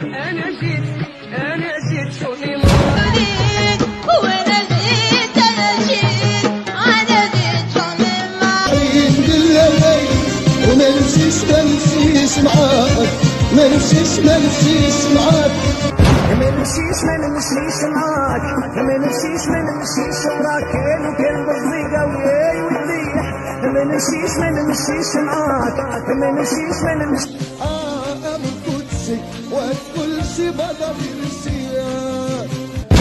انا جيت شوفي مريض وانا جيت انا جيت شوفي مريض بالليل وما نمشيش معاك ما نمشيش معاك ما نمشيش معاك ما نمشيش وراك كان بالضيقة وياي ويريح ما نمشيش معاك ما نمشيش من قدسك وكل شي بدا بالسياق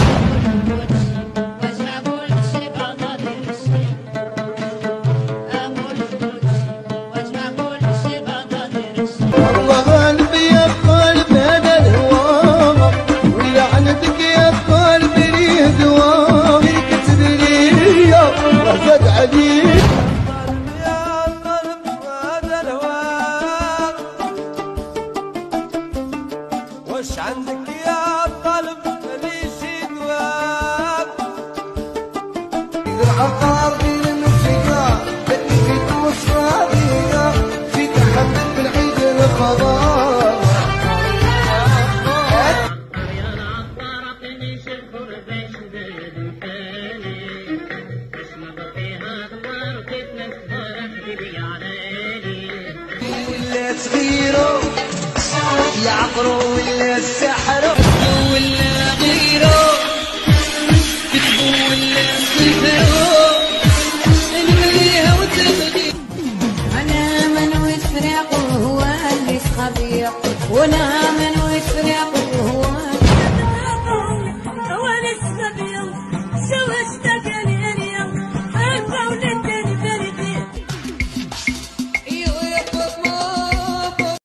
الله قلبي يا قلب هذا الهوى ولعنتك يا قلب لي دواء كتب لي وزاد عليك يا قلب هذا الهوى واش عندك يا قلب ماليش دواء